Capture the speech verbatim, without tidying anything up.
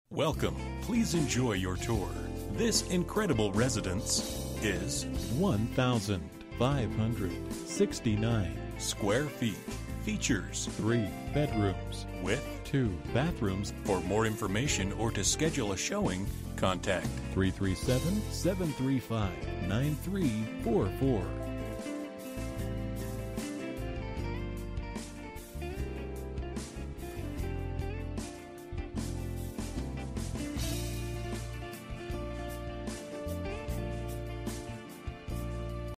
Welcome. Please enjoy your tour. This incredible residence is one thousand five hundred sixty-nine square feet. Features three bedrooms with two bathrooms. For more information or to schedule a showing, contact three three seven, seven three five, nine three four four.